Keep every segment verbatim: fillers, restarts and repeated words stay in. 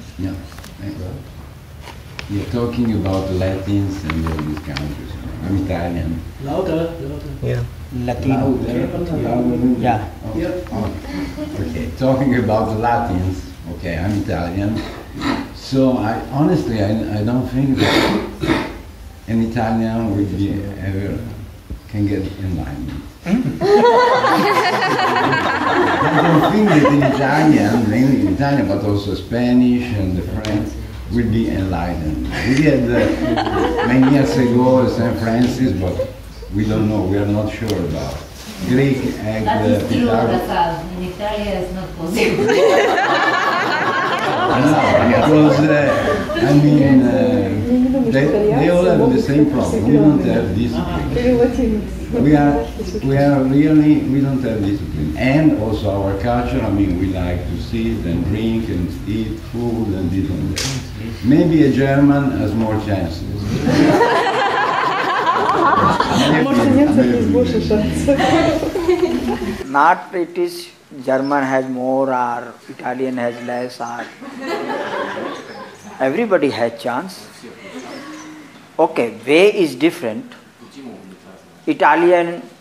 Yeah. You're talking about Latins and all these countries. I'm Italian. Louder, louder. Yeah. Latino. Louder. Yeah. Oh. Oh. Okay. Talking about Latins. Okay, I'm Italian. So I honestly I, I don't think that an Italian would be ever can get enlightenment. I don't think that in Italian, mainly in Italian, but also Spanish and the French, will be enlightened. We had uh, many years ago Saint Francis, but we don't know, we are not sure about. Greek and That is true, Pythagoras. Prasad. In Italy it's not possible. No, because uh, I mean, uh, they, they all have the same problem. We don't have discipline. We are, we are really, we don't have discipline. And also our culture, I mean, we like to sit and drink and eat food and this and that. Maybe a German has more chances. Not British, German has more or Italian has less or everybody has chance. Okay, way is different. Italian,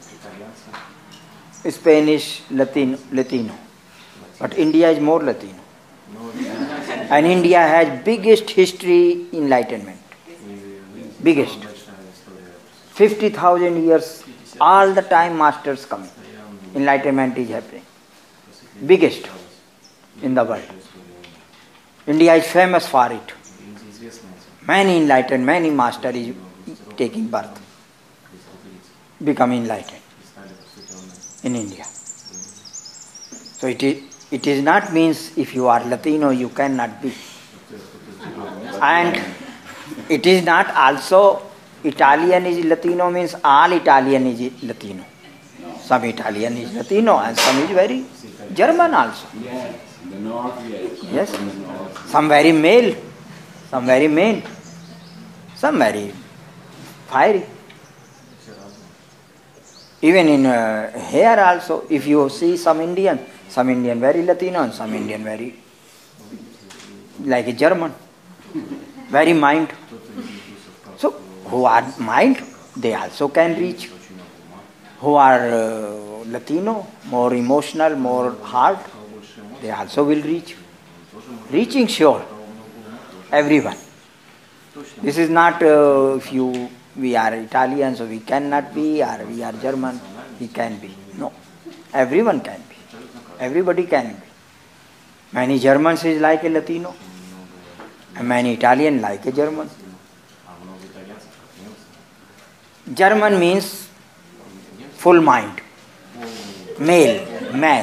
Spanish, Latino, Latino. But India is more Latino. And India has biggest history enlightenment. Biggest. fifty thousand years, all the time masters coming. Enlightenment is happening. Biggest in the world. India is famous for it. Many enlightened, many masters is taking birth. Become enlightened in India. So it is, it is not means if you are Latino you cannot be. And it is not also Italian is Latino means all Italian is Latino. Some Italian is Latino and some is very German also. Yes. Some very male, some very male, some very fiery. Even in uh, here also, if you see some Indian, some Indian very Latino and some Indian very like a German, very mind. So who are mind, they also can reach. Who are uh, Latino, more emotional, more hard, they also will reach. Reaching sure, everyone. This is not uh, if you we are Italian, so we cannot be, or we are German, we can be. No, everyone can be. Everybody can be. Many Germans is like a Latino, and many Italian like a German. German means full mind, male, man.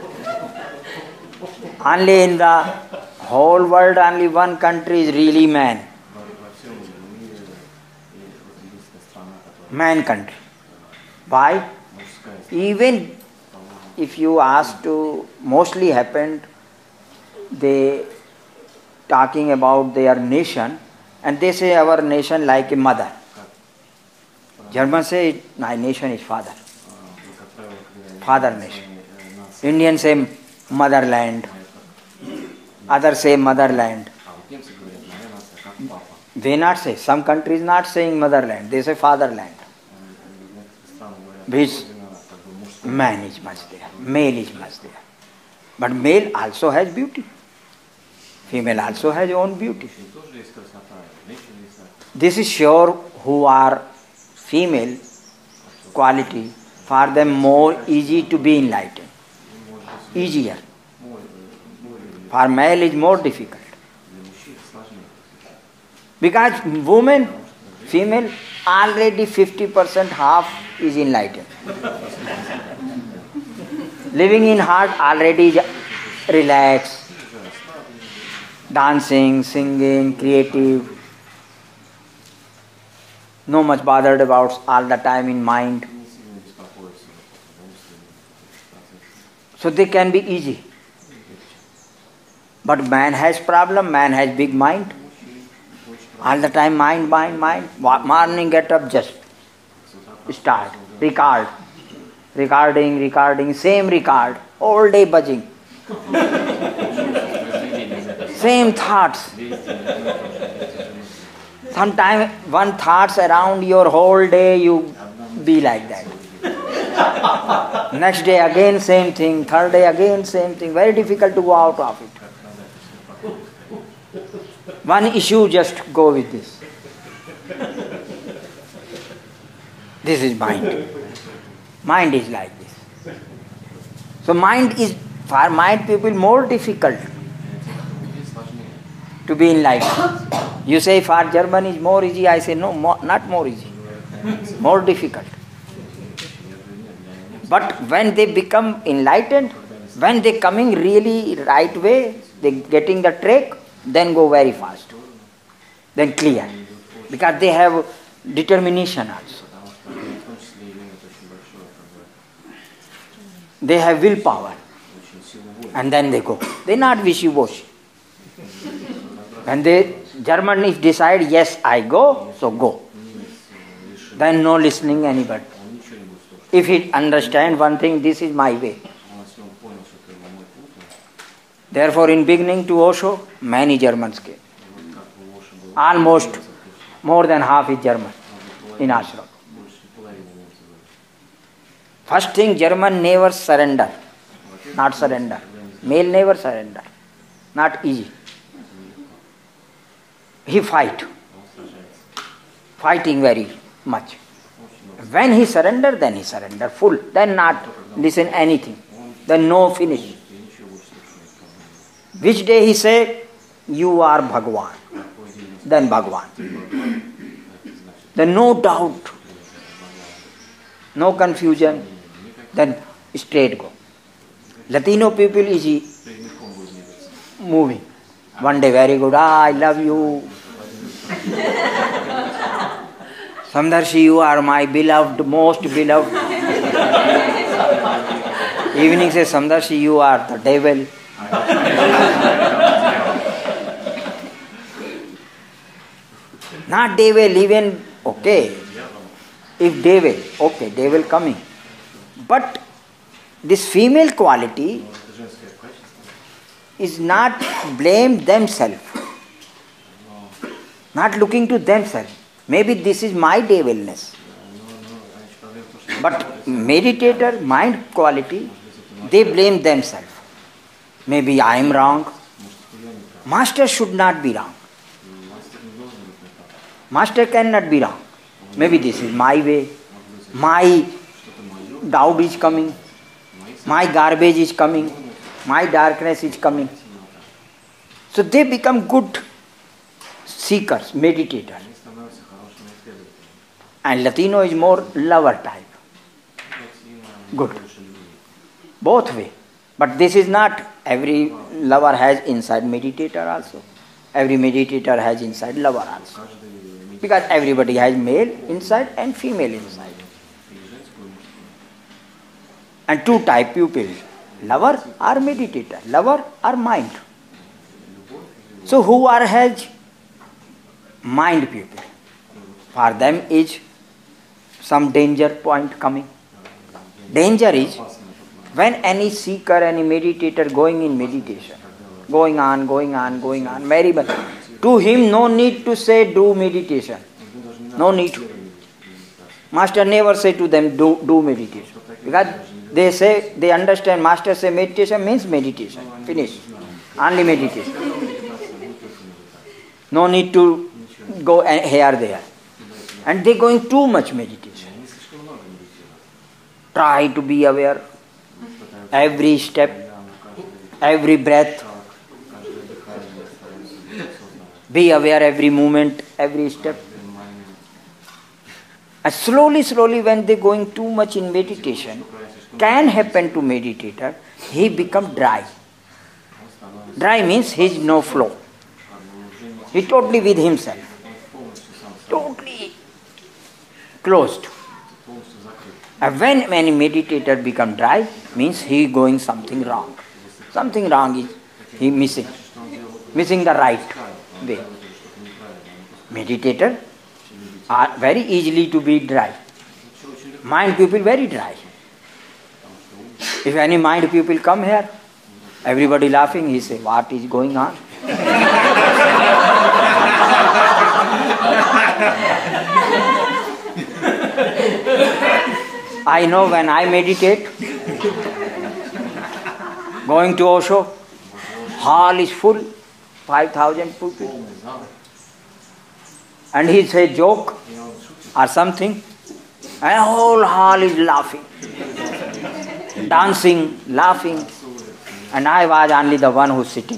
Only in the whole world, only one country is really man. Man country. Why? Even if you ask to, mostly happened, they talking about their nation, and they say our nation like a mother. Germans say my nation is father. Father nation. Indians say motherland. Others say motherland. They not say. Some countries not saying motherland. They say fatherland. Which man is much there. Male is much there. But male also has beauty. Female also has own beauty. This is sure who are female quality, for them more easy to be enlightened. Easier. For male is more difficult. Because woman, female, already fifty percent half is enlightened. Living in heart already relaxed. Dancing, singing, creative. No much bothered about all the time in mind. So they can be easy. But man has problem, man has big mind. All the time mind, mind, mind. Morning get up, just start, record. Recording, recording, same record, all day buzzing. Same thoughts. Sometimes one thoughts around your whole day, you be like that. Next day again same thing, third day again same thing. Very difficult to go out of it. One issue, just go with this. This is mind. Mind is like this. So mind is, for mind people, more difficult to be enlightened. You say for German is more easy, I say no, more, not more easy. More difficult. But when they become enlightened, when they coming really right way, they getting the track, then go very fast. Then clear. Because they have determination also. They have willpower. And then they go. They not wishy-washy. When they, German if decide, yes, I go, so go. Then no listening anybody. If he understand one thing, this is my way. Therefore, in beginning to Osho, many Germans came. Almost more than half is German in ashram. First thing, German never surrender. Not surrender. Male never surrender. Not easy. He fight. Fighting very much. When he surrender, then he surrender full. Then not listen anything. Then no finish. Which day he say, you are Bhagwan. Then Bhagwan. Then no doubt. No confusion. Then straight go. Latino people is moving. One day very good, ah, I love you. Samdarshi, you are my beloved, most beloved. Evening says, Samdarshi, you are the devil. Not devil, even, okay. If devil, okay, devil coming. But this female quality is not blame themselves. Not looking to themselves. Maybe this is my devilness. But meditator, mind quality, they blame themselves. Maybe I am wrong. Master should not be wrong. Master cannot be wrong. Maybe this is my way. My doubt is coming. My garbage is coming. My darkness is coming. So they become good seekers, meditators. And Latino is more lover type. Good. Both way. But this is not, every lover has inside meditator also. Every meditator has inside lover also. Because everybody has male inside and female inside. And two type people. Lover or meditator. Lover or mind. So who are has mind people? For them is some danger point coming. Danger is when any seeker, any meditator going in meditation, going on, going on, going on, very much. To him no need to say do meditation. No need. Master never say to them do, do meditation. Because they say, they understand, Master say meditation means meditation. Finish. Only meditation. No need to go here, there. And they going too much meditation. Try to be aware. Every step, every breath. Be aware every moment, every step. And slowly, slowly when they going too much in meditation, can happen to meditator, he become dry. Dry means he is no flow. He totally with himself. Totally closed. And when any meditator become dry, means he going something wrong. Something wrong is he missing. Missing the right way. Meditator are very easily to be dry. Mind people very dry. If any mind people come here, everybody laughing, he say, what is going on? I know when I meditate, going to Osho, hall is full, five thousand people. And he says joke or something, and whole hall is laughing, dancing, laughing. And I was only the one who's sitting.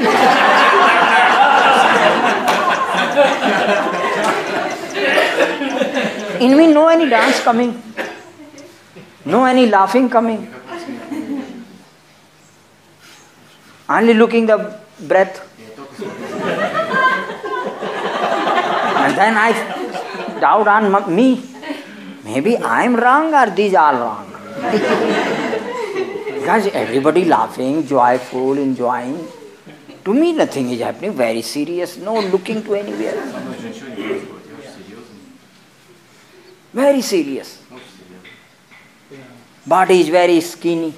In me, no any dance coming, no any laughing coming. Only looking the breath. And then I doubt on me. Maybe I'm wrong or these are wrong. Because everybody laughing, joyful, enjoying. To me nothing is happening, very serious, no looking to anywhere. Very serious. Body is very skinny.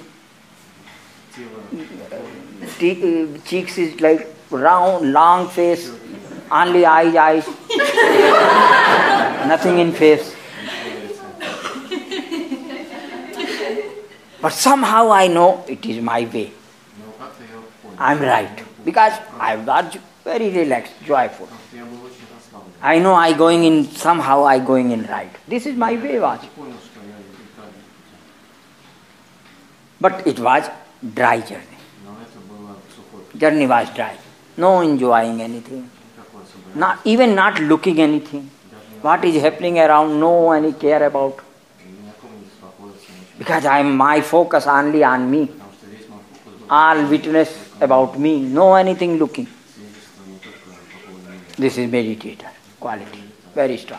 Cheeks is like round, long face. Only eyes, eyes. Nothing in face. But somehow I know it is my way. I'm right. Because I was very relaxed, joyful. I know I going in, somehow I going in right. This is my way, was. But it was dry journey. Journey was dry. No enjoying anything. Not even not looking anything. What is happening around, no any care about. Because I am my focus only on me. All witness about me. No anything looking. This is meditator quality. Very strong.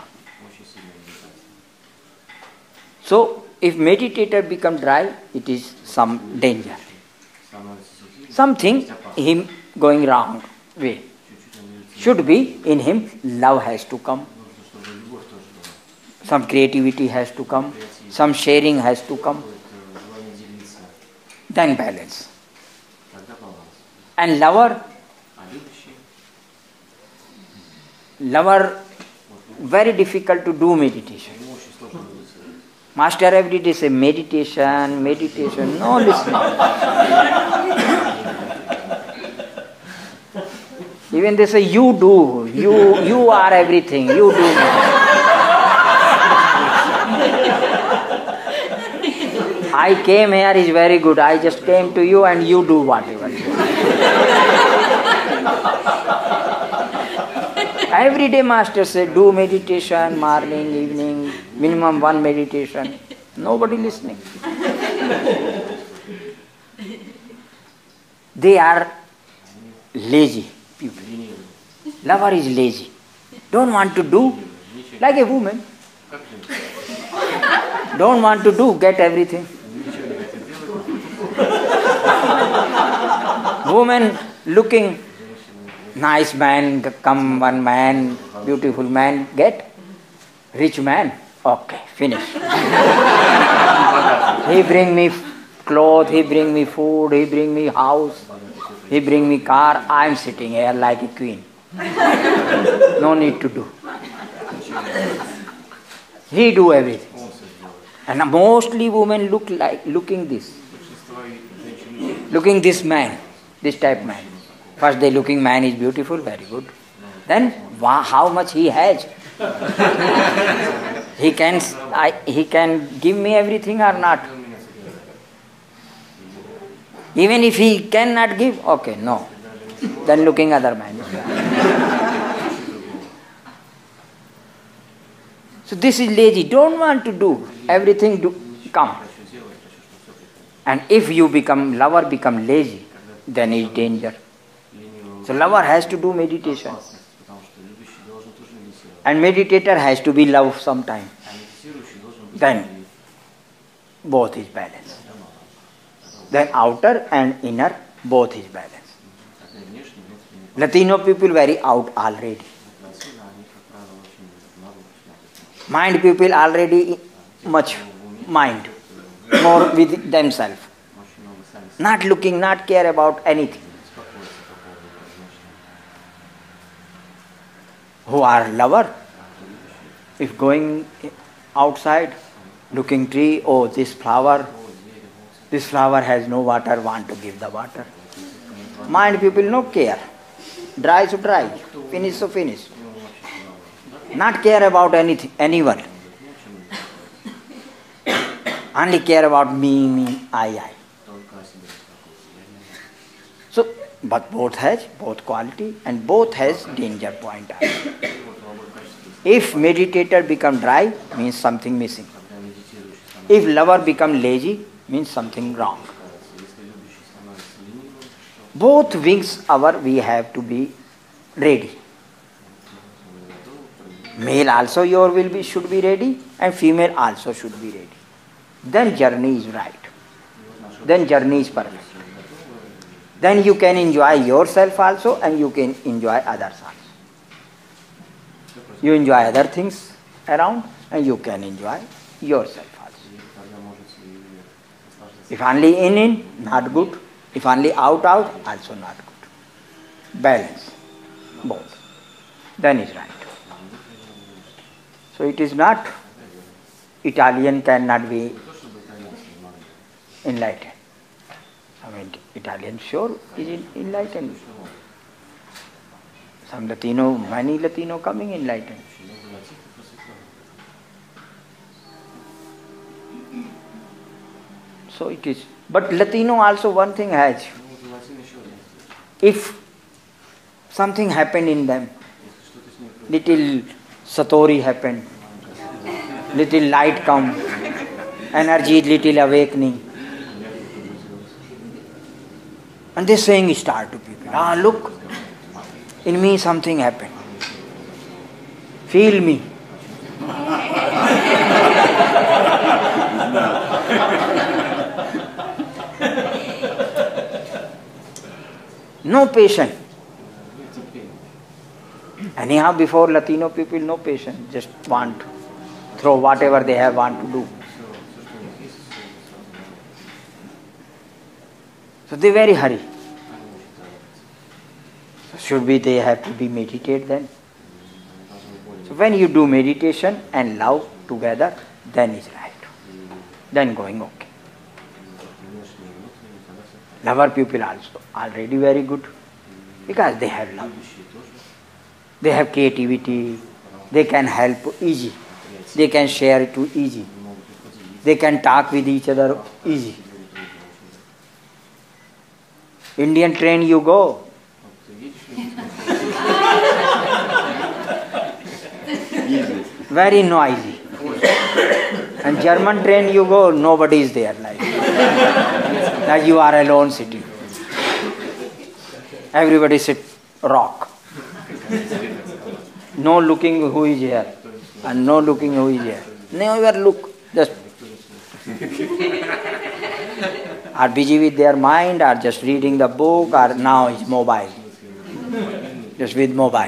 So, if meditator become dry, it is some danger. Something him going wrong way. Should be in him, love has to come. Some creativity has to come. Some sharing has to come. Then balance. And lover, lover, very difficult to do meditation. Master every day say meditation, meditation, no listening. Even they say you do, you you are everything, you do. I came here is very good, I just came to you and you do whatever. Every day master say do meditation, morning, evening, minimum one meditation. Nobody listening. They are lazy people. Lover is lazy. Don't want to do like a woman. Don't want to do, get everything. Woman looking, nice man, come one man, beautiful man, get. Rich man, okay, finish. He bring me clothes, he bring me food, he bring me house, he bring me car, I am sitting here like a queen. No need to do. He do everything. And mostly women look like, looking this. Looking this man, this type man. First they looking man is beautiful, very good. Then wow, how much he has. He can, I, he can give me everything or not. Even if he cannot give, okay, no. Then looking other man. So this is lazy. Don't want to do everything. Do come. And if you become lover, become lazy, then it's danger. So lover has to do meditation. And meditator has to be love sometime. Then both is balanced. Then outer and inner, both is balanced. Latino people very out already. Mind people already much mind, more with themselves. Not looking, not care about anything. who are lover. If going outside, looking tree, oh, this flower, this flower has no water, want to give the water. Mind people no care. Dry so dry, finish so finish. Not care about anything, anyone. Only care about me, me, I, I. So, but both has both quality and both has danger point. If meditator become dry, means something missing. If lover become lazy, means something wrong. Both wings our we have to be ready. Male also your will be should be ready and female also should be ready. Then journey is right. Then journey is perfect. Then you can enjoy yourself also and you can enjoy others also. You enjoy other things around and you can enjoy yourself also. If only in in, not good. If only out out, also not good. Balance. Both. Then is right. So it is not Italian cannot be enlightened. I mean, Italian sure is enlightened. Some Latino, many Latino coming enlightened. So it is. But Latino also one thing has. If something happened in them, little satori happened, little light come, energy little awakening. And this saying start to people, ah look, in me something happened. Feel me. No patience. Anyhow, before Latino people, no patience. Just want, throw whatever they have want to do. So they very hurry. So should be they have to be meditate then. So when you do meditation and love together, then is right. Then going okay. Lover people also already very good because they have love. They have creativity. They can help easy. They can share it too easy. They can talk with each other easy. Indian train you go. Very noisy. And German train you go, nobody is there. Like, like you are alone sitting. Everybody sit rock. No looking who is here. And no looking who is here. Never look. Just are busy with their mind, are just reading the book, or now is mobile. Just with mobile.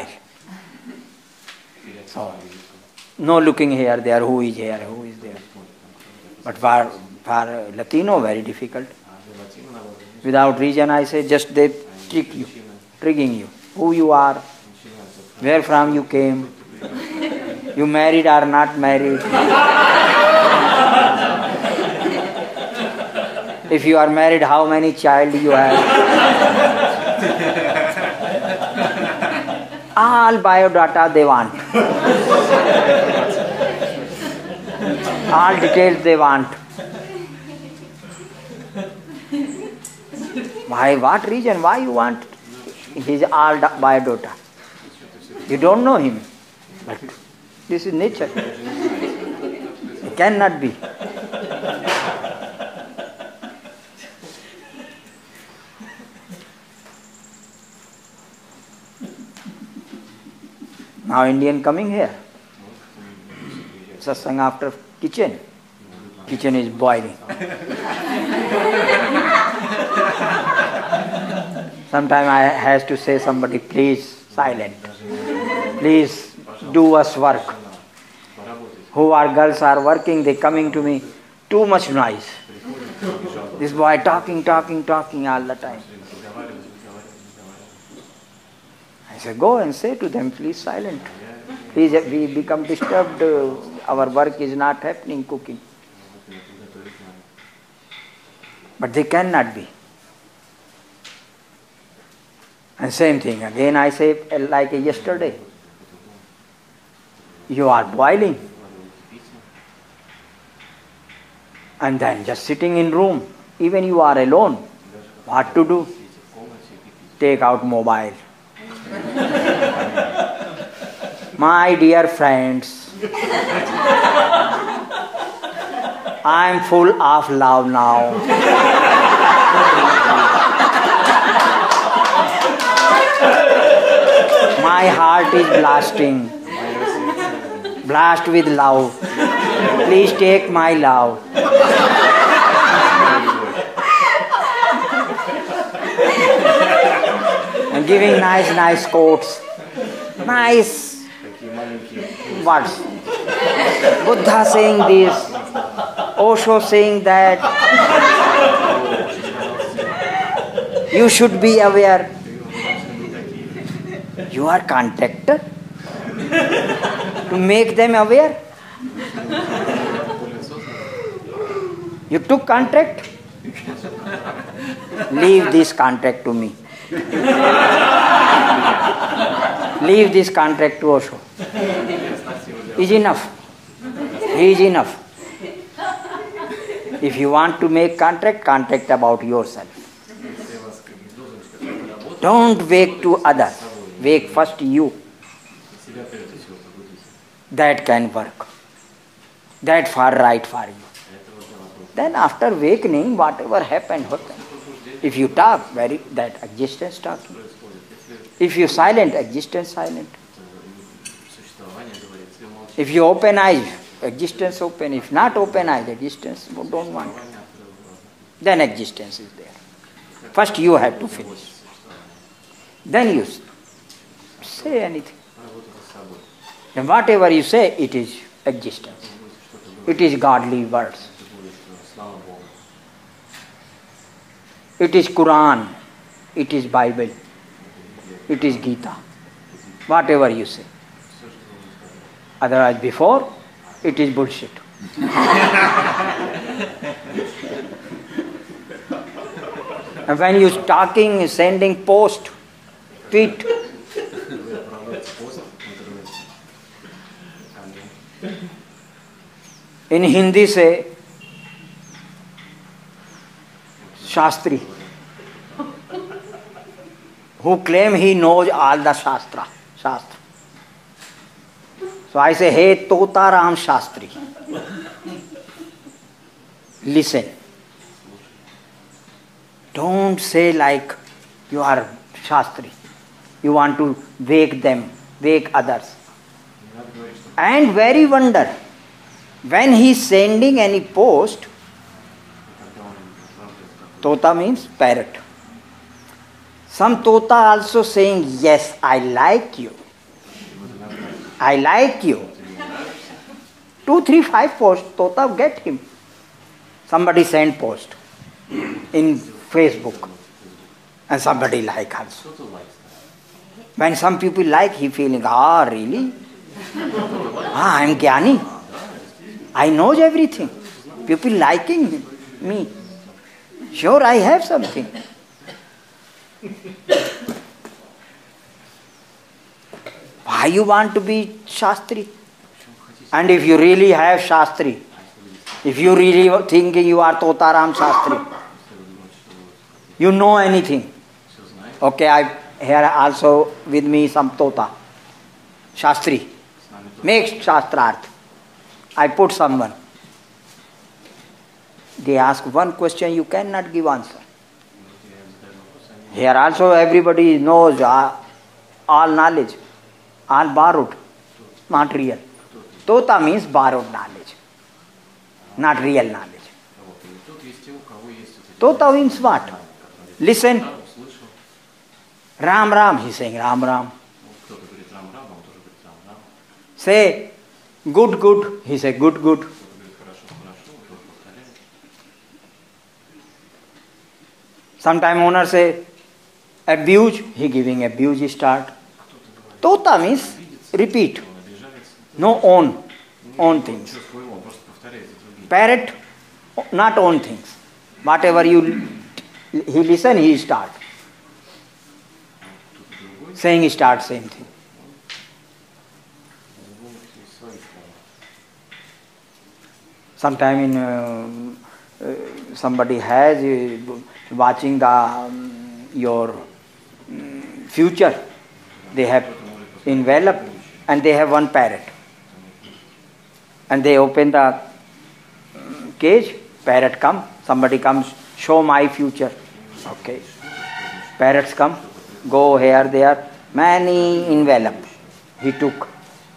So, no looking here, there, who is here, who is there. But for, for Latino, very difficult. Without reason, I say, just they trick you, tricking you. Who you are, where from you came, you married or not married. If you are married, how many child you have? All biodata they want. All details they want. Why? What reason? Why you want his all biodata? You don't know him. But this is nature. It cannot be. Now Indian coming here. Satsang after kitchen. Kitchen is boiling. Sometimes I has to say somebody, please silent. Please do us work. Who are girls are working, they coming to me, too much noise. This boy talking, talking, talking all the time. I say, go and say to them, please silent. Please, we become disturbed, uh, our work is not happening, cooking. But they cannot be. And same thing, again I say like yesterday. You are boiling. And then just sitting in room, even you are alone, what to do? Take out mobile. My dear friends, I am full of love now. My heart is blasting. Blast with love. Please take my love. And giving nice, nice quotes. Nice words. Buddha saying this. Osho saying that. You should be aware. You are contractor to make them aware. You took contract. Leave this contract to me. Leave this contract to Osho. Is enough. He is enough. If you want to make contract, contract about yourself. Don't wake to others. Wake first you. That can work. That far right for you. Then after awakening, whatever happened, happened. If you talk, very that existence talking. If you silent, existence silent. If you open eyes, existence open. If not open eyes, existence don't want. Then existence is there. First you have to finish. Then you say anything. And whatever you say, it is existence. It is godly words. It is Quran. It is Bible. It is Gita. Whatever you say. Otherwise, before, it is bullshit. And when you talking, sending post, tweet, in Hindi say, Shastri, who claim he knows all the Shastra. Shastra. So I say, hey, Totaram Shastri. Listen. Don't say like you are Shastri. You want to wake them, wake others. And very wonder, when he is sending any post, Tota means parrot. Some Tota also saying, yes, I like you. I like you. Two, three, five posts, Tota get him. Somebody send post in Facebook. And somebody like also. When some people like, he feeling, ah, really? Ah, I am Jnani. I know everything. People liking me. Sure, I have something. Why you want to be Shastri? And if you really have Shastri, if you really thinking you are Totaram Shastri, you know anything. Okay, I here also with me some Tota. Shastri. Make Shastrarth. I put someone. They ask one question, you cannot give answer. Here also everybody knows all, all knowledge, all borrowed, not real. Tota means borrowed knowledge, not real knowledge. Tota means what? Listen. Ram Ram, he's saying Ram Ram. Say good good, he say good good. Sometime owner say abuse, he giving abuse start. Tota means repeat. No own, own things. Parrot, not own things. Whatever you, he listen, he start. Saying start, same thing. Sometime in uh, uh, somebody has uh, watching the um, your um, future. They have envelope and they have one parrot. And they open the um, cage, parrot come, somebody comes, show my future. Okay. Parrots come, go here, there, many envelope he took.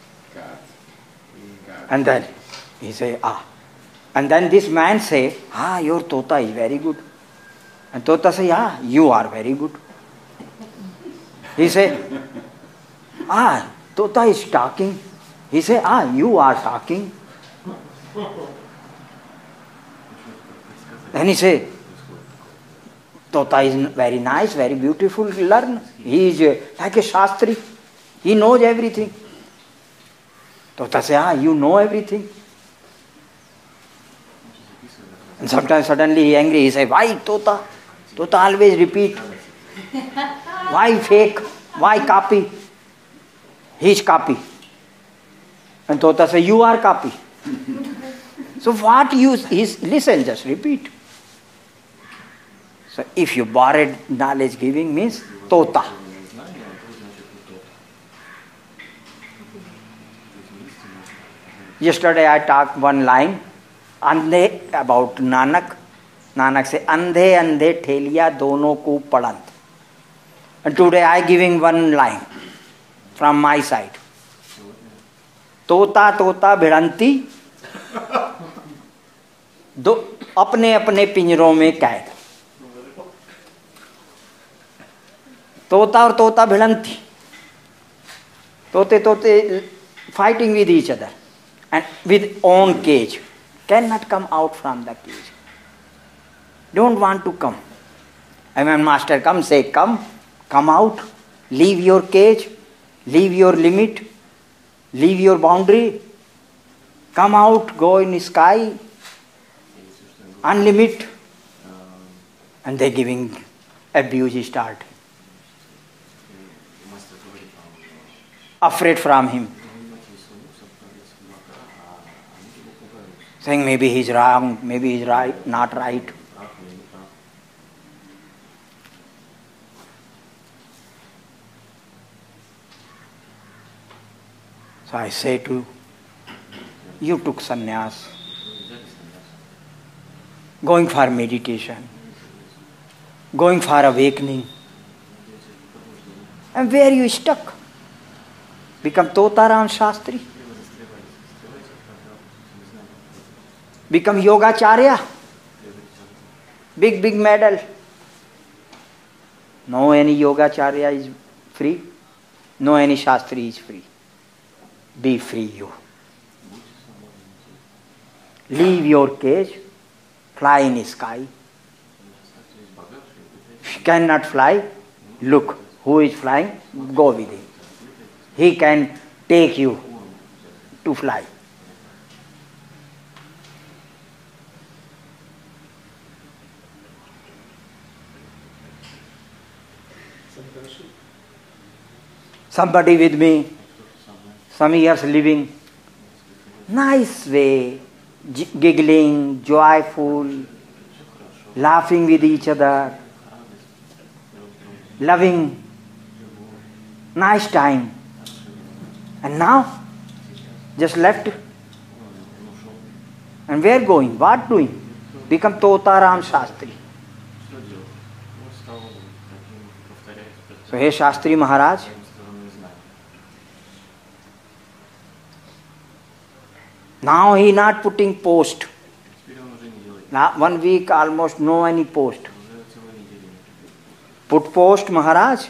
And then he say, ah. And then this man say, ah, your tota is very good. And tota say, ah, you are very good. He say, ah, tota is talking. He say, ah, you are talking. Then he say, tota is very nice, very beautiful, learn. He is uh, like a Shastri. He knows everything. Tota say, ah, you know everything. And sometimes suddenly he angry, he say, why Tota? Tota always repeat. Why fake? Why copy? He is copy. And Tota say, you are copy. So what you, is, listen, just repeat. So if you borrowed knowledge giving means Tota. Yesterday I talked one line. अंधे about Nanak. Nanak say, अंधे अंधे ठेलिया दोनों को पड़ंत. And today I giving one line from my side. तोता तोता भिड़ंती दो अपने अपने पिंजरों में कैद. तोता और तोता भिड़ंती. तोते तोते fighting with each other and with own cage. Cannot come out from the cage. Don't want to come. And when master comes, say, come, come out, leave your cage, leave your limit, leave your boundary, come out, go in the sky, unlimit. And they giving abuse start. Afraid from him. Saying maybe he's wrong, maybe he's right, not right. So I say to you, took sannyas, going for meditation, going for awakening, and where you stuck? Become Totaram Shastri? Become Yogacharya? Big, big medal. No any Yogacharya is free. No any Shastri is free. Be free you. Leave your cage. Fly in the sky. If you cannot fly, look who is flying, go with him. He can take you to fly. Somebody with me, some years living, nice way, giggling, joyful, laughing with each other, loving, nice time. And now, just left. And where going? What doing? Become Totaram Shastri. So, hey Shastri Maharaj, now he not putting post. Now one week almost no any post. Put post, Maharaj.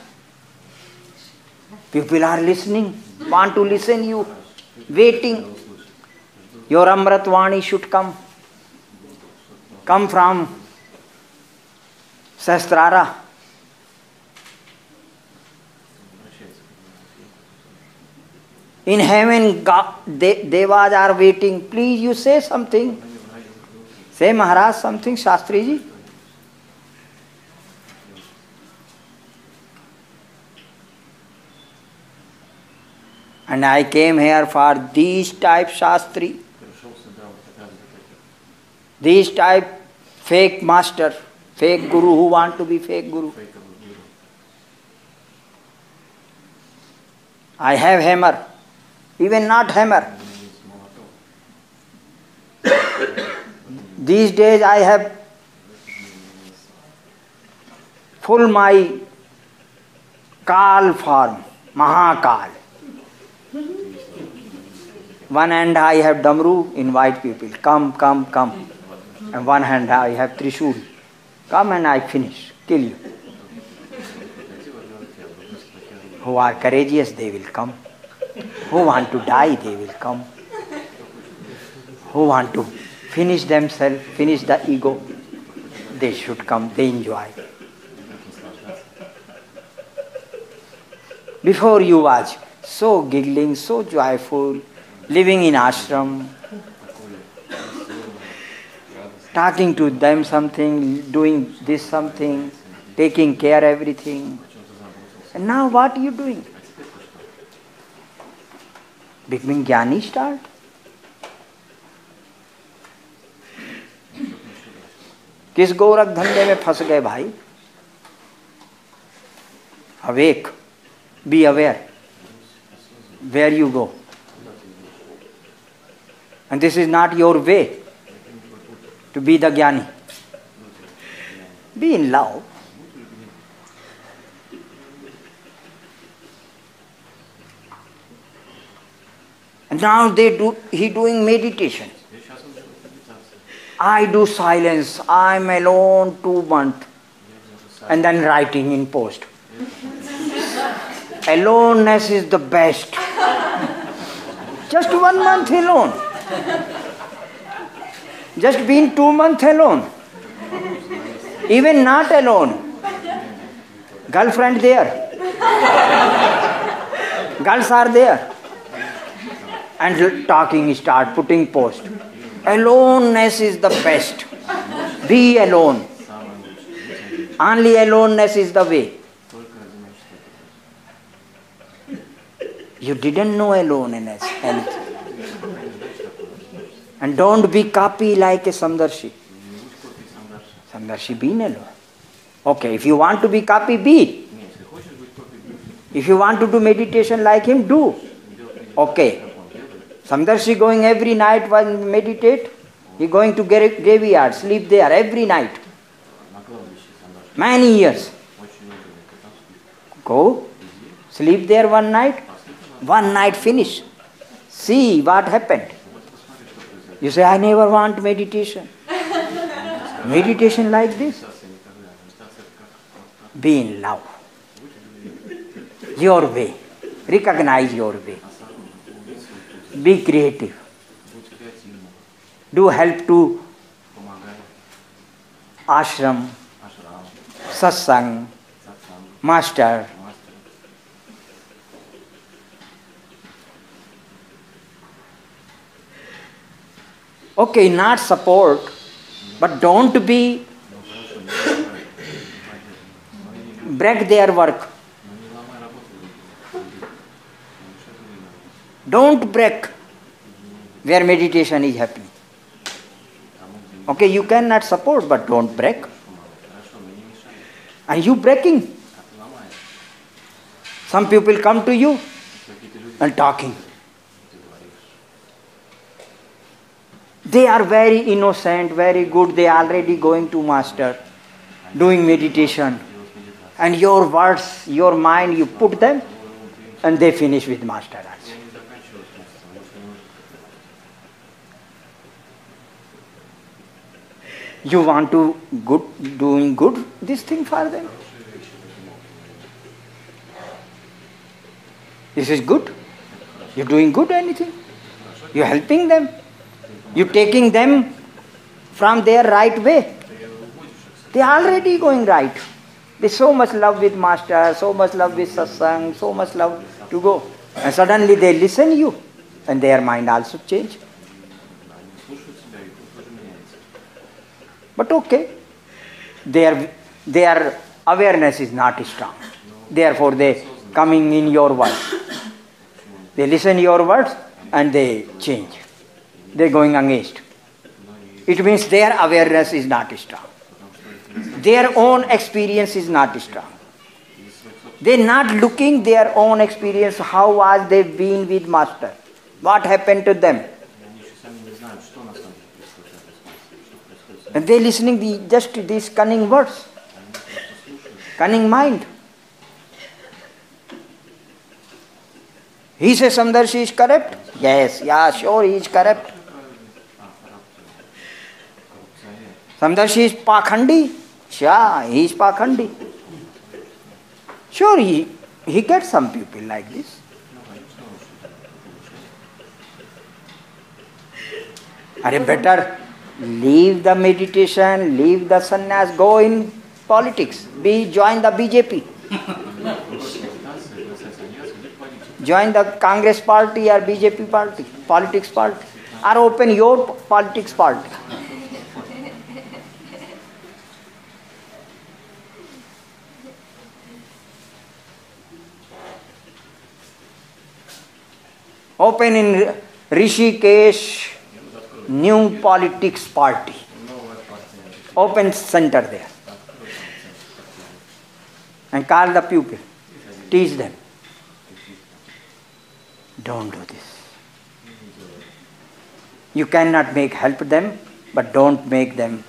People are listening, want to listen you, waiting. Your Amrit Vani should come. Come from Sastrara. In heaven, God, De- Devas are waiting. Please, you say something. Say, Maharaj, something, Shastri ji. And I came here for these type Shastri, these type fake master, fake guru who want to be fake guru. I have hammer, even not hammer. These days I have full my Kal form, Mahakal. One hand I have Damru, invite people, come, come, come. And one hand I have Trishul, come and I finish, kill you. Who are courageous, they will come. Who want to die, they will come. Who want to finish themselves, finish the ego, they should come, they enjoy. Before you was so giggling, so joyful, living in ashram, talking to them something, doing this something, taking care everything. And now what are you doing? Becoming Jnani start? किस गोरख धंधे में फंस गए भाई? Awake, be aware where you go. And this is not your way to be the Jnani. Be in love. And now they do, he doing meditation. I do silence, I'm alone two months. And then writing in post. Aloneness is the best. Just one month alone. Just been two months alone. Even not alone. Girlfriend there. Girls are there. And talking start, putting post. Aloneness is the best. Be alone. Only aloneness is the way. You didn't know aloneness, anything. And don't be copy like a Samdarshi. Samdarshi being alone. Okay, if you want to be copy, be. If you want to do meditation like him, do. Okay. Samdarshi going every night while meditate. He going to graveyard, sleep there every night. Many years. Go, sleep there one night. One night finish. See what happened. You say, I never want meditation. Meditation like this. Be in love. Your way. Recognize your way. Be creative. Do help to ashram, satsang, master. Okay, not support, but don't be break their work. Don't break where meditation is happening. Okay, you cannot support, but don't break. Are you breaking? Some people come to you and talking. They are very innocent, very good. They are already going to master, doing meditation. And your words, your mind, you put them and they finish with master also. You want to good doing good this thing for them? This is good. You're doing good anything. You're helping them. You're taking them from their right way. They are already going right. They so much love with master, so much love with satsang, so much love to go. And suddenly they listen you and their mind also change. But okay, their, their awareness is not strong. Therefore they coming in your words. They listen your words and they change. They are going against. It means their awareness is not strong. Their own experience is not strong. They are not looking their own experience, how was they been with Master, what happened to them. And they are listening the, just these cunning words, cunning mind. He says Samdarshi is correct. Yes, yeah, sure he is correct. Samdarshi is Pakhandi. Yeah, he is Pakhandi. Sure, he, he gets some people like this. Are better leave the meditation, leave the sannyas, go in politics, be join the B J P. Join the Congress party or B J P party, politics party, or open your politics party. Open in Rishikesh, new politics party. Open center there. And call the pupil. Teach them. Don't do this. You cannot make help them, but don't make them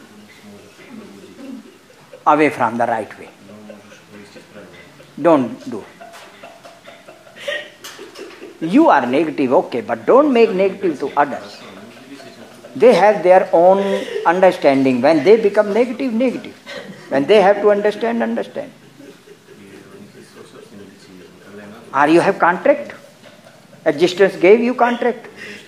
away from the right way. Don't do. You are negative, okay, but don't make negative to others. They have their own understanding. When they become negative, negative. When they have to understand, understand. Or you have contract. Existence gave you contract.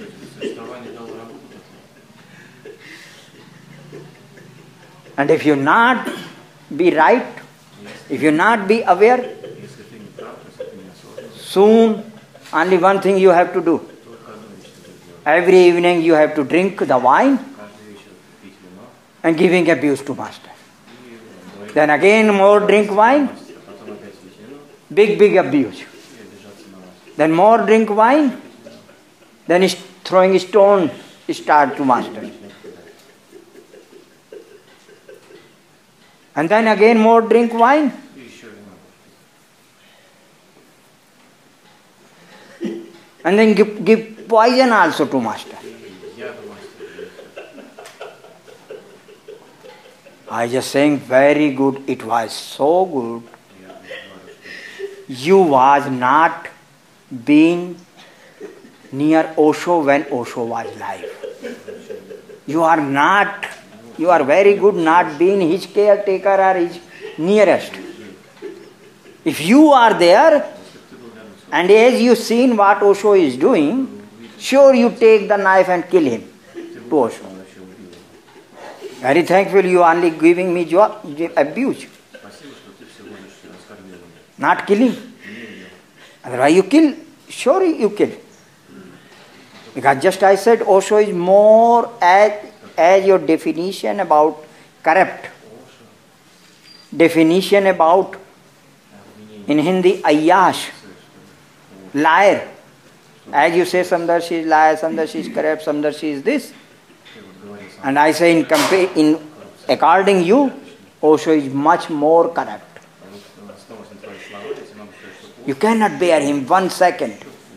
And if you not be right, if you not be aware, soon only one thing you have to do. Every evening you have to drink the wine and giving abuse to Master. Then again more drink wine, big, big abuse. Then more drink wine, then he's throwing a stone start to Master. And then again more drink wine. And then give, give poison also to Master. I just saying very good, it was so good. You was not being near Osho when Osho was alive. You are not, you are very good not being his caretaker or his nearest. If you are there, and as you seen what Osho is doing, sure you take the knife and kill him to Osho. Very thankful you only giving me abuse. Not killing. Otherwise you kill, sure you kill. Because just I said Osho is more as, as your definition about corrupt. Definition about, in Hindi, ayyash. Liar. As you say Samdarshi is liar, Samdarshi is corrupt, Samdarshi is this. And I say in, compa- in according you, Osho is much more corrupt. You cannot bear him one second.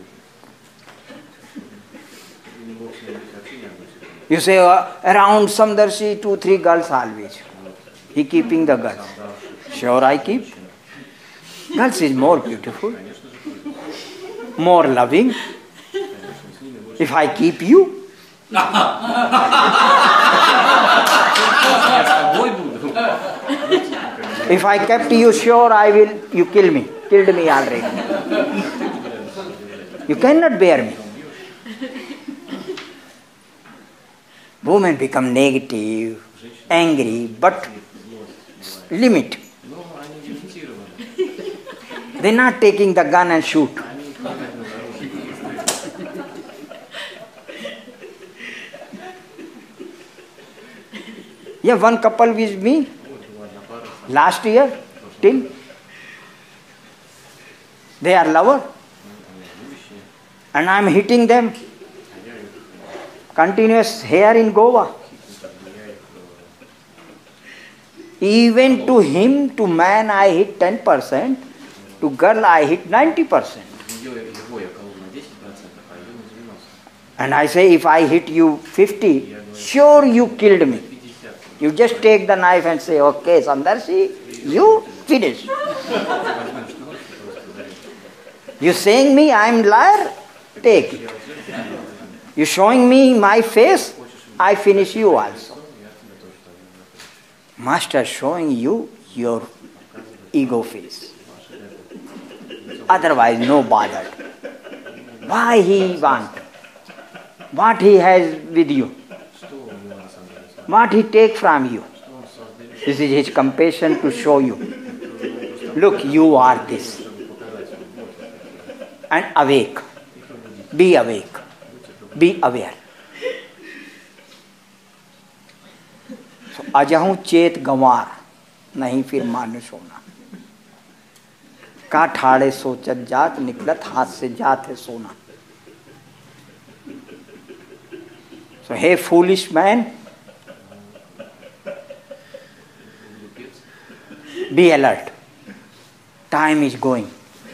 You say uh, around Samdarshi two, three girls always. He keeping the girls. Sure I keep. Girls is more beautiful. More loving. If I keep you, if I kept you, sure I will, you kill me. Killed me already. You cannot bear me. Women become negative, angry, but limit. They're not taking the gun and shoot. Yeah, one couple with me last year till they are lover and I am hitting them. Continuous here in Goa. Even to him, to man I hit ten percent, to girl I hit ninety percent. And I say, if I hit you fifty, sure you killed me. You just take the knife and say, okay, Samdarshi, you finish. You saying me I am liar? Take it. You showing me my face? I finish you also. Master showing you your ego face. Otherwise, no bother. Why he want? What he has with you? What he take from you? This is his compassion to show you. Look, you are this. And awake. Be awake. Be aware. So, अजहूँ चेत गंवार नहीं फिर मानुष होना का ठाड़े सोचत जात निकलत हाथ से जात है सोना. So, hey foolish man, be alert. Time is going.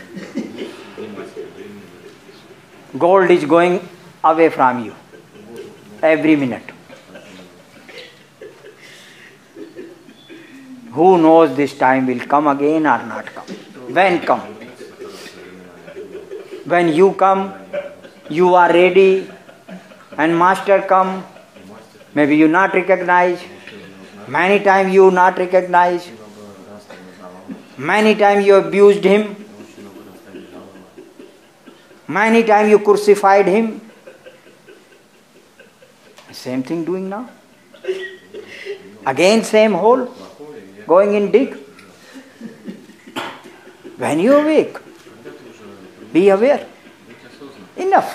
Gold is going away from you every minute. Who knows this time will come again or not come? When come? When you come, you are ready, and master come, maybe you not recognize. Many times you not recognize. Many times you abused him. Many times you crucified him. Same thing doing now. Again same hole. Going in dig. When you awake, be aware. Enough.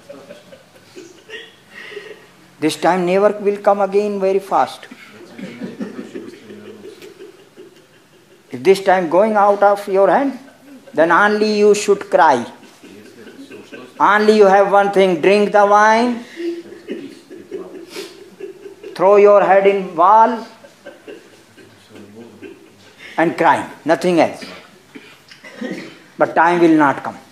This time never will come again very fast. If this time going out of your hand, then only you should cry. Only you have one thing, drink the wine, throw your head in wall and cry, nothing else. But time will not come.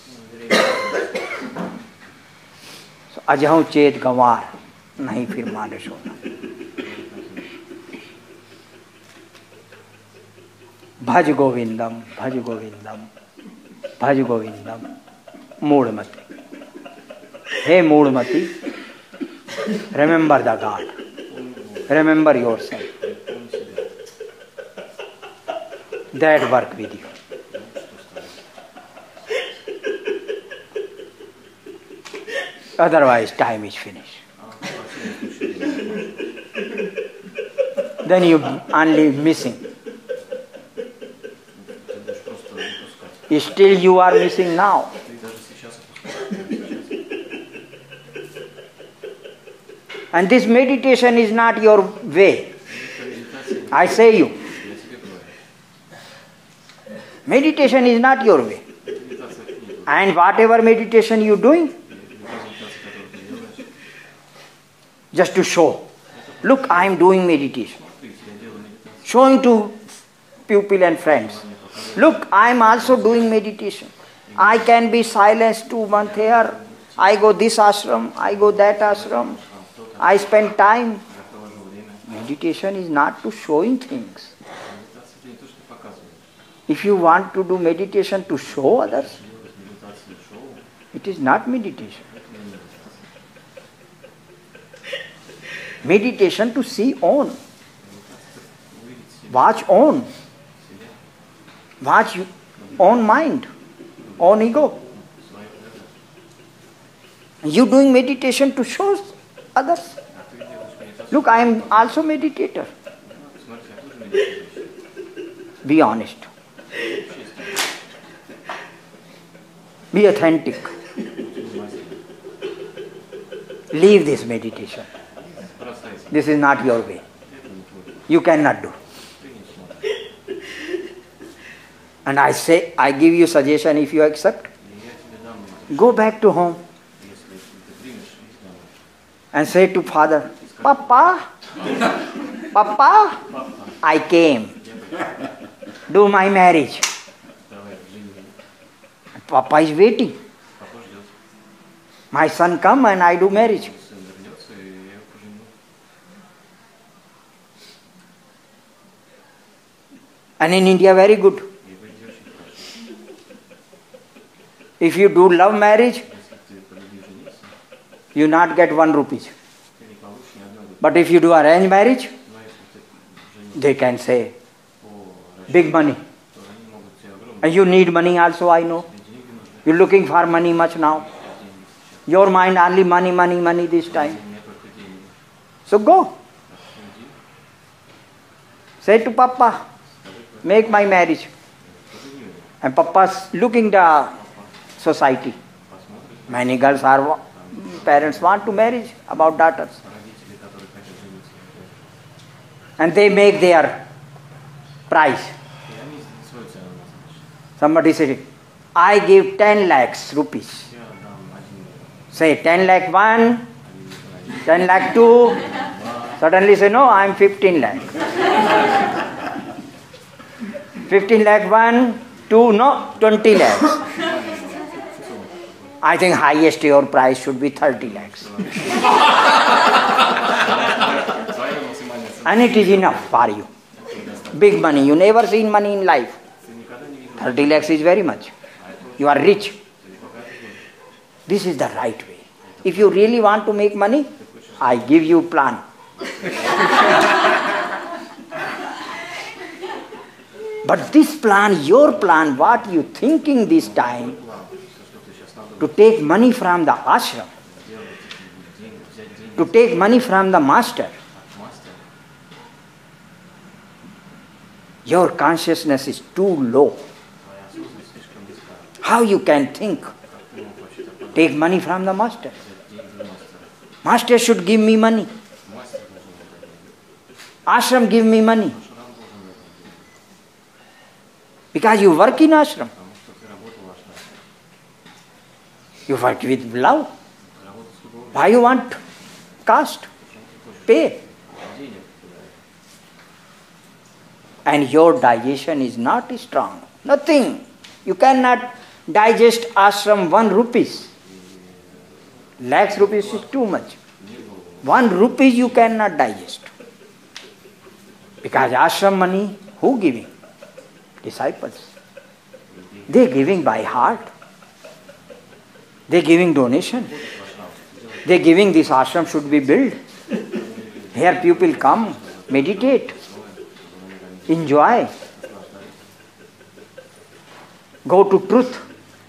So, अजहूँ चेत गंवार नहीं फिर मानुष होना. भज गोविंदम, भज गोविंदम, भज गोविंदम. मूढ़मति. Hey मूढ़मति, remember the God. Remember yourself. That work with you. Otherwise, time is finished. Then you only missing. Still you are missing now. And this meditation is not your way. I say you. Meditation is not your way. And whatever meditation you doing, just to show. Look, I am doing meditation. Showing to pupil and friends. Look, I am also doing meditation. I can be silenced two months here. I go this ashram, I go that ashram. I spend time. Meditation is not to showing things. If you want to do meditation to show others, it is not meditation. Meditation to see on. Watch on. Watch own mind, own ego. You doing meditation to show others. Look, I am also meditator. Be honest. Be authentic. Leave this meditation. This is not your way. You cannot do. And I say, I give you suggestion if you accept. Go back to home and say to father, Papa, Papa, I came. Do my marriage. Papa is waiting. My son come and I do marriage. And in India, very good. If you do love marriage, you not get one rupees. But if you do arranged marriage, they can say big money. And you need money also, I know. You're looking for money much now. Your mind only money, money, money this time. So go. Say to Papa, make my marriage. And Papa's looking the society. Many girls are, parents want to marry about daughters. And they make their price. Somebody said, I give ten lakhs rupees. Say ten lakh one, ten lakh two. Suddenly say, no, I am fifteen lakh. fifteen lakh one, two, no, twenty lakhs. I think highest your price should be thirty lakhs. And it is enough for you. Big money. You never seen money in life. thirty lakhs is very much. You are rich. This is the right way. If you really want to make money, I give you plan. But this plan, your plan, what you thinking this time, to take money from the ashram, to take money from the master, your consciousness is too low. How you can think? Take money from the master. Master should give me money. Ashram give me money. Because you work in ashram. You work with love. Why you want caste? Pay. And your digestion is not strong. Nothing. You cannot digest ashram one rupees. Lakhs rupees is too much. One rupees you cannot digest. Because ashram money, who giving? Disciples. They giving by heart. They giving donation. They giving this ashram should be built. Here people come, meditate, enjoy, go to truth.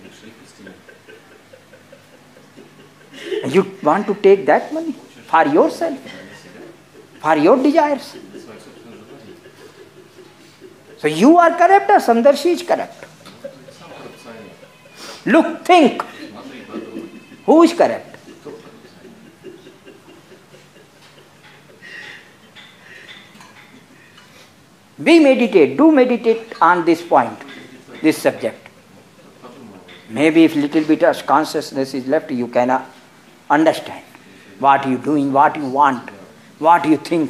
And you want to take that money for yourself, for your desires. So you are correct or Samdarshi is correct? Look, think. Who is correct? We meditate, do meditate on this point, this subject. Maybe if little bit of consciousness is left, you can understand what you are doing, what you want, what you think.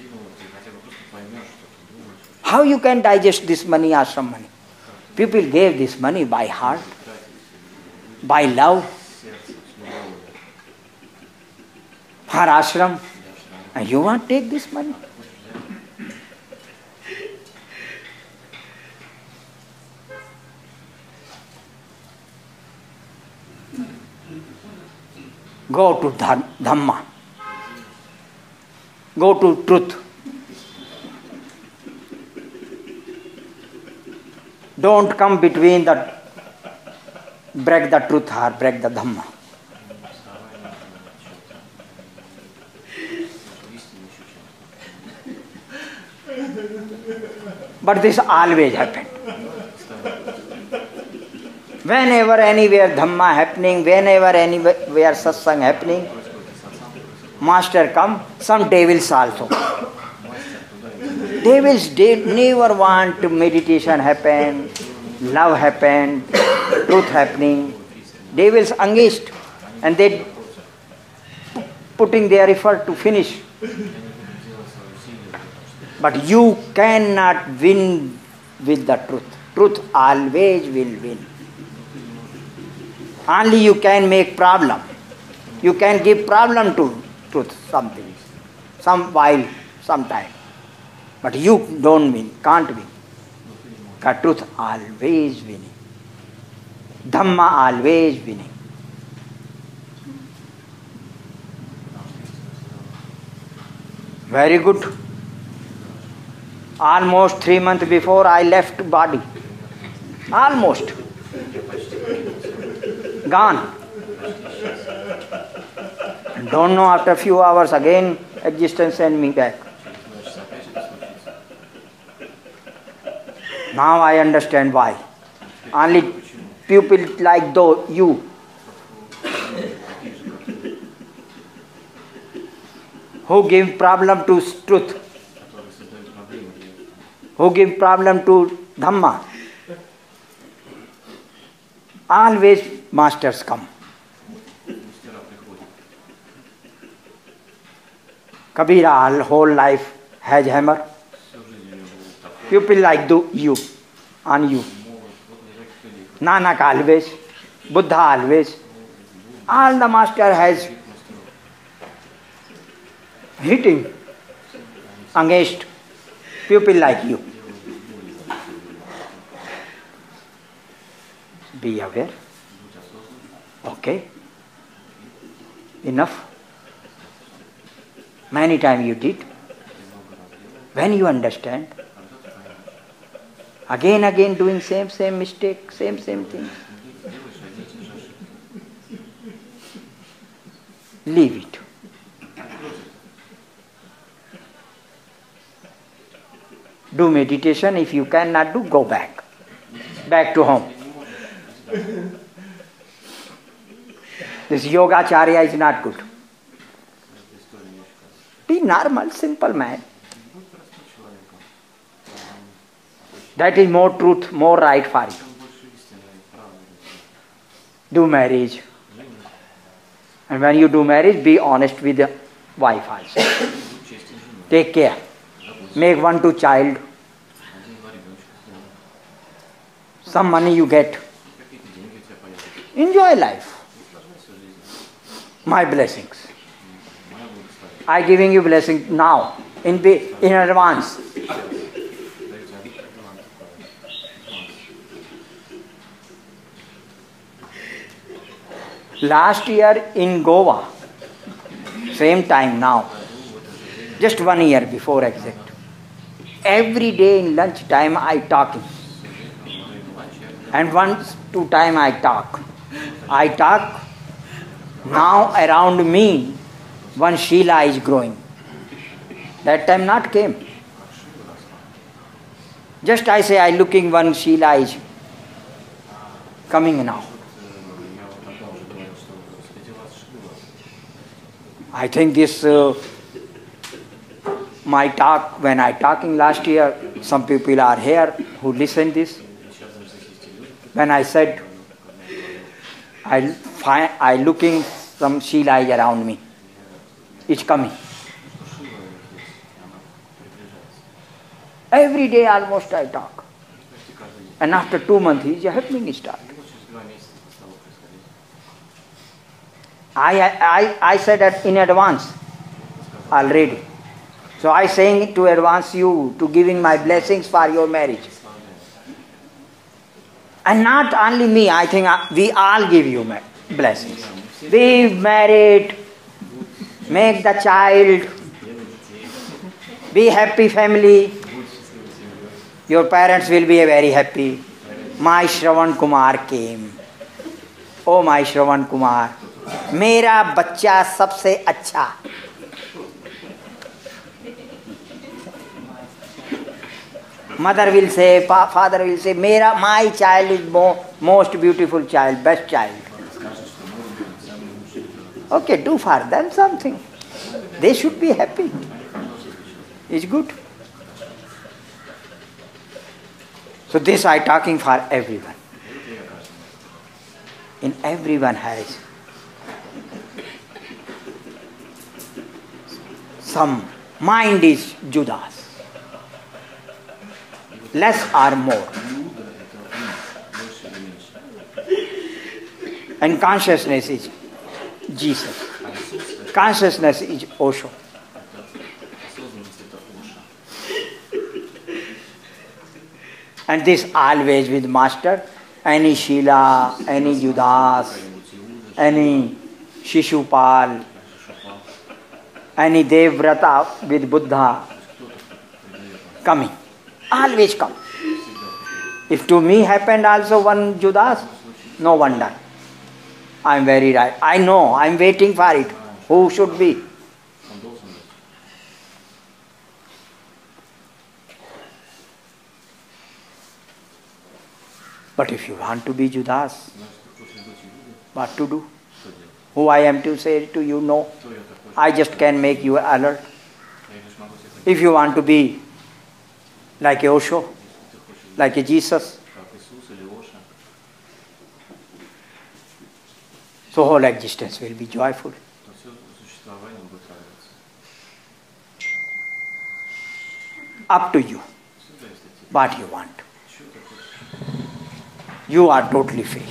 How you can digest this money, ashram money? People gave this money by heart, by love, for ashram, and you want to take this money? Go to Dhamma. Go to truth. Don't come between the break the truth or break the Dhamma. But this always happened. Whenever anywhere Dhamma happening, whenever anywhere Satsang happening, Master come, some devils also. Devils they never want meditation happen, love happen, truth happening. Devils against, and they putting their effort to finish. But you cannot win with the truth. Truth always will win. Only you can make problem. You can give problem to truth something, some while, sometime. But you don't win, can't win. The truth always winning. Dhamma always winning. Very good. Almost three months before I left body. Almost. Gone. Don't know, after a few hours again existence sent me back. Now I understand why. Only people like though you who give problem to truth, who give problem to Dhamma, always masters come. Kabira whole life has hammer. People like do you, on you. Nanak always, Buddha always. All the master has hitting against people like you. Be aware. Okay. Enough. Many times you did. When you understand, again, again doing same, same mistake, same, same thing. Leave it. Do meditation. If you cannot do, go back. Back to home. This yogacharya is not good. Be normal, simple man. That is more truth, more right for you. Do marriage. And when you do marriage, be honest with the wife also. Take care. Make one to child. Some money you get. Enjoy life. My blessings. I giving you blessing now, in in advance. Last year in Goa, same time now, just one year before exact. Every day in lunch time I talking. And once, two time I talk. I talk. Now around me, one Sheila is growing. That time not came. Just I say, I looking one Sheila is coming now. I think this, uh, my talk, when I talking last year, some people are here who listen this. When I said, I find, I looking some Sheila is around me. It's coming. Every day almost I talk. And after two months, it's happening start. I, I, I said that in advance already. So I saying to advance you to giving my blessings for your marriage. And not only me, I think we all give you blessings. Be married, make the child, be happy family. Your parents will be very happy. My Shravan Kumar came. Oh my Shravan Kumar, मेरा बच्चा सबसे अच्छा. Mother will say, father will say, मेरा my child is mo most beautiful child, best child. Okay, do for them something. They should be happy. It's good. So this I talking for everyone. In everyone has some mind is Judas. Less or more. And consciousness is Jesus. Consciousness is Osho. And this always with master, any Sheila, any Judas, any Shishupal, any Devrata with Buddha, coming. Always come. If to me happened also one Judas, no wonder. I am very right. I know, I am waiting for it. Who should be? But if you want to be Judas, what to do? Who I am to say to you, no. I just can make you alert. If you want to be like a Osho, like a Jesus, so whole existence will be joyful. Up to you, what you want. You are totally free.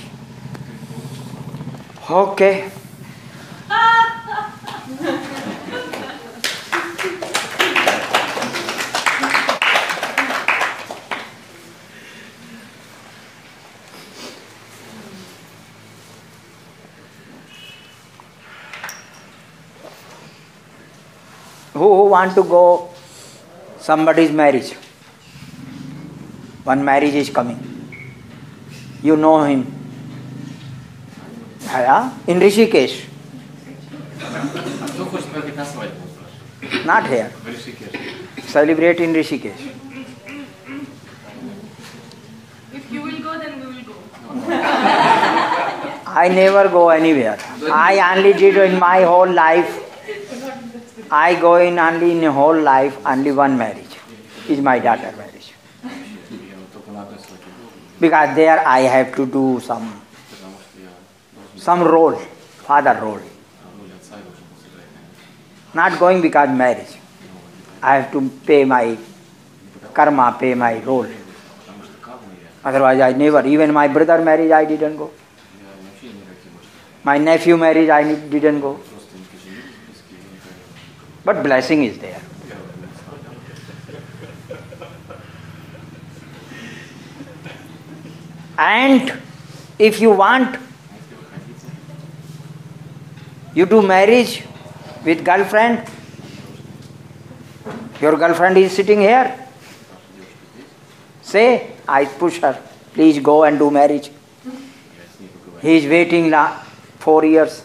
Okay. Who, who want to go somebody's marriage? One marriage is coming. You know him. Yeah? In Rishikesh. Not here. Celebrate in Rishikesh. If you will go, then we will go. I never go anywhere. I only did in my whole life. I go in only in a whole life, only one marriage. Is my daughter marriage. Because there I have to do some some role, father role. Not going because marriage. I have to pay my karma, pay my role. Otherwise I never, even my brother marriage I didn't go. My nephew marriage I didn't go. But blessing is there. And if you want, you do marriage with girlfriend. Your girlfriend is sitting here. Say, I push her. Please go and do marriage. He is waiting la four years.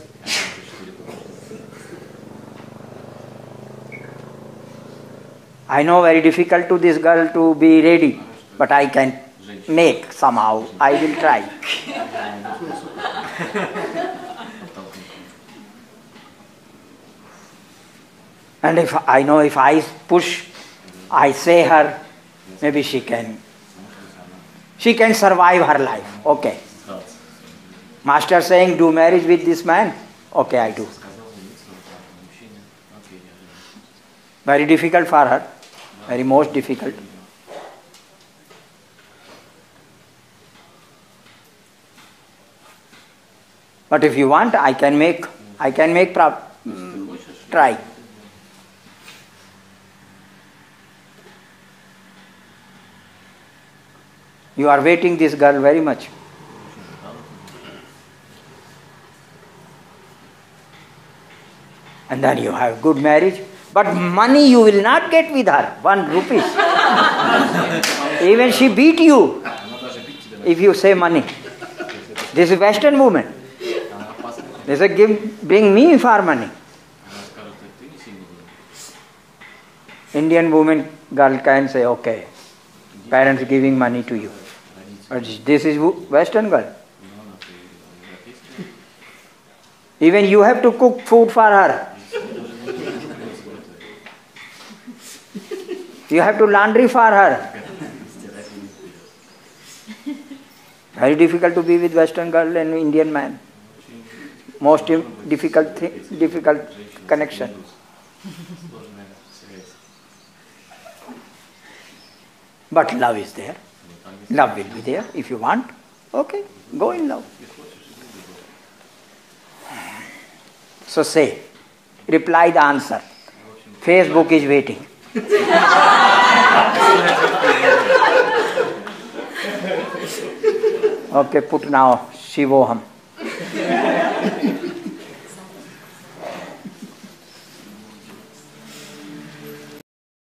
I know very difficult to this girl to be ready, but I can make somehow. I will try. And if I know if I push, I say her, maybe she can, she can survive her life. Okay. Master saying, do marriage with this man. Okay, I do. Very difficult for her. Very most difficult. But if you want, I can make, I can make prop, try. You are waiting this girl very much. And then you have good marriage. But money you will not get with her, one rupee. Even she beat you if you say money. This is Western woman. They say, give, bring me for money. Indian woman, girl can say, okay, parents giving money to you. But this is Western girl. Even you have to cook food for her. You have to laundry for her. Very difficult to be with Western girl and Indian man. Most difficult thing, difficult connection. But love is there. Love will be there. If you want, okay, go in love. So say, reply the answer. Facebook is waiting. Okay, put now Shivoham.